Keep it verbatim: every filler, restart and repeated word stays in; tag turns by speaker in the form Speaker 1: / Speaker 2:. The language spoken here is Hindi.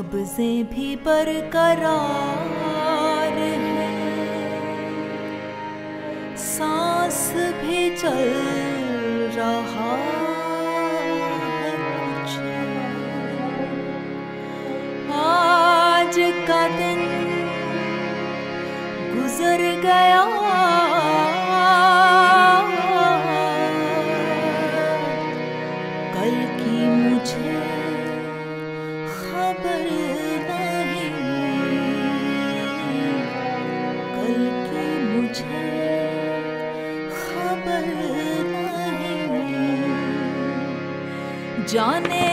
Speaker 1: कब्ज़े भी बरकरार है, सांस भी चल रहा है कुछ। आज का दिन गुजर गया, कल की मुझे खबर नहीं, कल की मुझे खबर नहीं। जाने